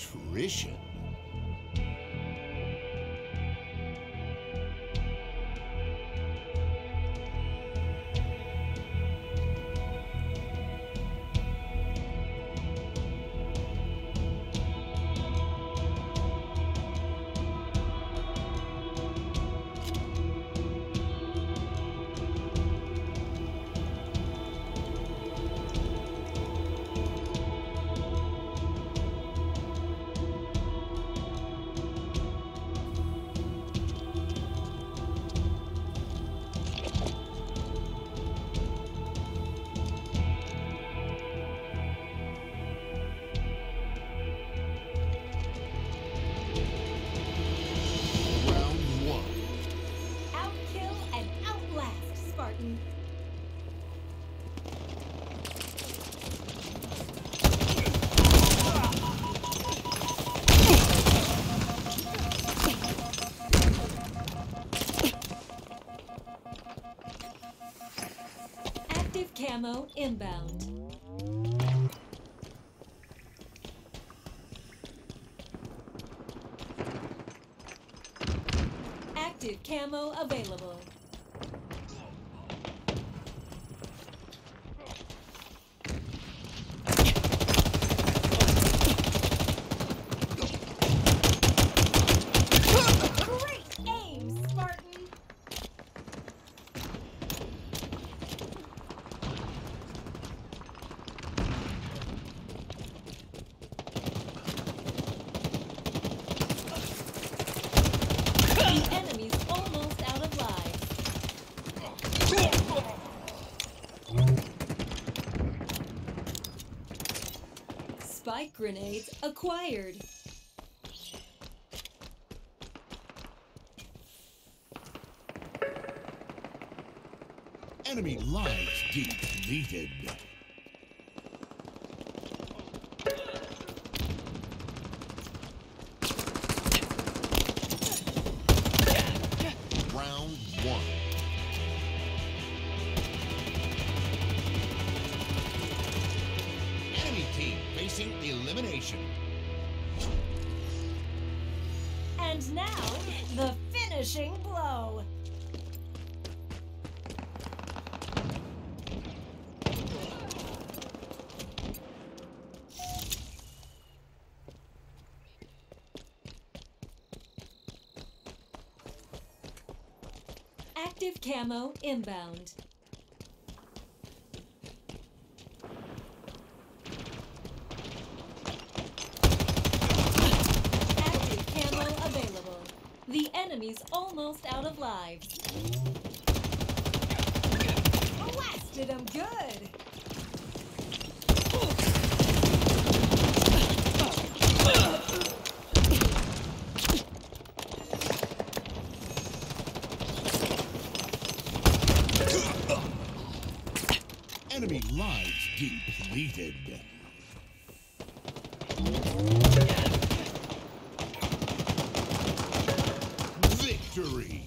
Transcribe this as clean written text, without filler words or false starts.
Attrition. Camo inbound. Active camo available. Great aim, Spartan! The enemy's almost out of lives. Spike grenades acquired. Enemy lives depleted. Round one. Enemy team facing elimination. And now, the finishing blow. Active camo inbound. Active camo available. The enemy's almost out of lives. Blasted him good. Enemy lives depleted. Victory!